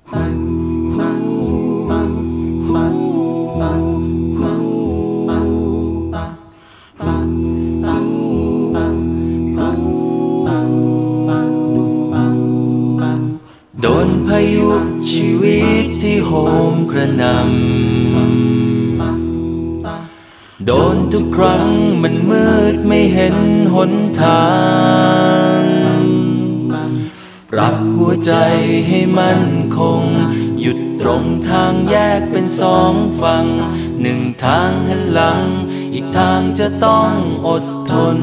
โดนพายุชีวิตที่โหมกระหน่ำโดนทุกครั้งมันมืดไม่เห็นหนทางปรับหัวใจให้มั่นคงหยุดตรงทางแยกเป็นสองฝั่งหนึ่งทางหันหลังอีกทางจะต้องอดทน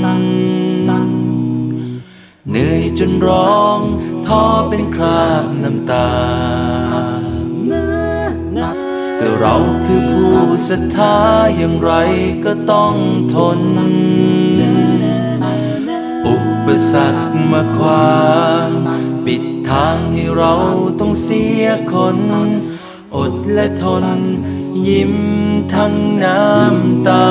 เหนื่อยจนร้องท้อเป็นคราบน้ำตาแต่เราคือผู้ศรัทธาอย่างไรก็ต้องทนอุปสรรคมาขวางปิดทางให้เราต้องเสียคนอดและทนยิ้มทั้งน้ำตา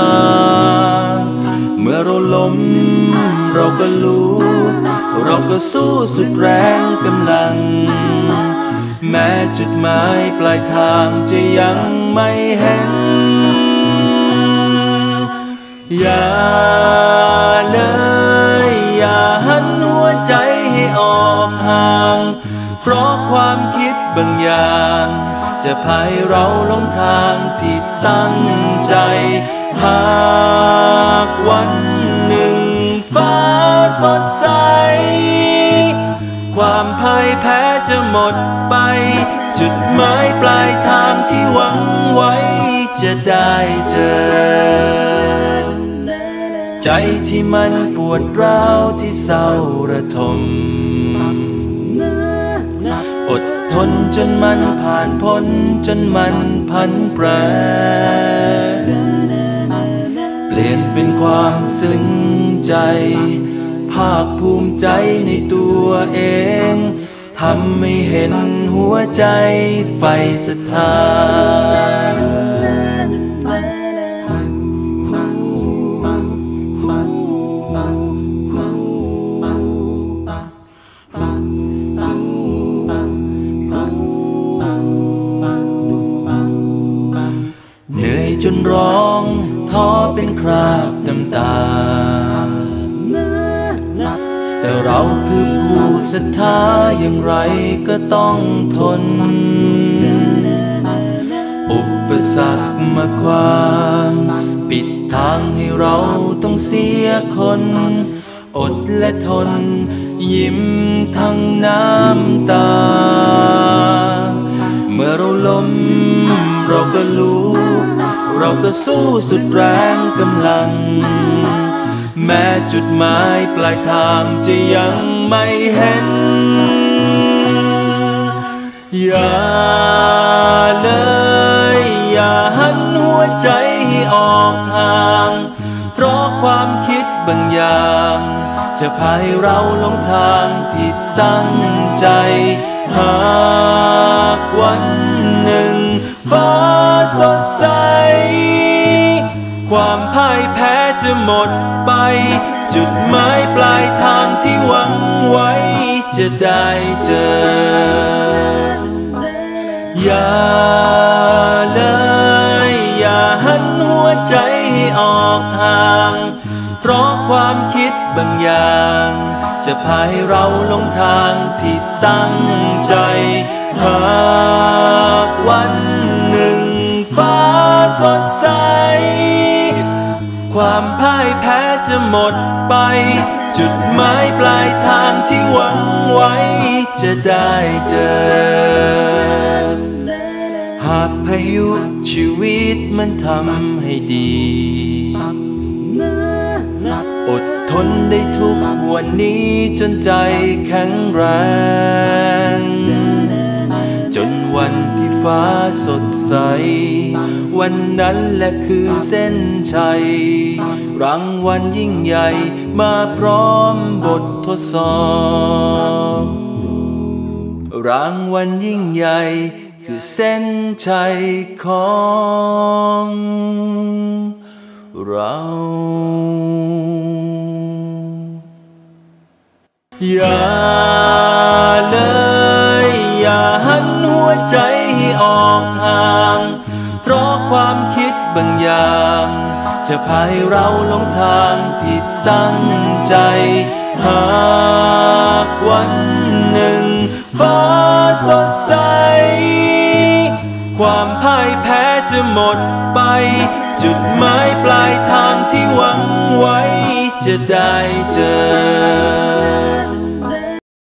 เมื่อเราล้มเราก็รู้เราก็สู้สุดแรงกำลังแม้จุดหมายปลายทางจะยังไม่เห็นอย่าเลยอย่าหันหัวใจให้ออกห่างเพราะความคิดบางอย่างจะพาให้เราหลงทางที่ตั้งใจหากวันหนึ่งฟ้าสดใสความพ่ายแพ้จะหมดไปจุดหมายปลายทางที่หวังไว้จะได้เจอใจที่มันปวดร้าวที่เศร้าระทมอดทนจนมันผ่านพ้นจนมันพันแปรเปลี่ยนเป็นความซึ้งใจภาคภูมิใจในตัวเองทำให้เห็นหัวใจไฟศรัทธาเหนื่อยจนร้องท้อเป็นคราบน้ำตาแต่เราคือผู้ศรัทธาอย่างไรก็ต้องทนอุปสรรคมาขวางปิดทางให้เราต้องเสียคนอดและทนยิ้มทั้งน้ำตาเมื่อเราล้มเราก็รู้เราก็สู้สุดแรงกำลังแม้จุดหมายปลายทางจะยังไม่เห็นอย่าเลยอย่าหันหัวใจให้ออกห่างเพราะความคิดบางอย่างจะพาให้เราหลงทางที่ตั้งใจหากวันหนึ่งฟ้าสดใสความพ่ายแพ้จะหมดไปจุดหมายปลายทางที่หวังไว้จะได้เจออย่าเลยอย่าหันหัวใจให้ออกห่างเพราะความคิดบางอย่างจะพาให้เราหลงทางที่ตั้งใจหากวันหนึ่งฟ้าสดใสความพ่ายแพ้จะหมดไปจุดหมายปลายทางที่หวังไว้จะได้เจอหากพายุชีวิตมันทำให้ดีอดทนได้ทุกวันนี้จนใจแข็งแรงจนวันที่ฟ้าสดใสวันนั้นแหละคือเส้นชัยรางวัลยิ่งใหญ่มาพร้อมบททดสอบรางวัลยิ่งใหญ่คือเส้นชัยของเราอย่าเลยอย่าใจให้ออกห่างเพราะความคิดบางอย่างจะพาให้เราหลงทางที่ตั้งใจหากวันหนึ่งฟ้าสดใสความพ่ายแพ้จะหมดไปจุดหมายปลายทางที่หวังไว้จะได้เจอ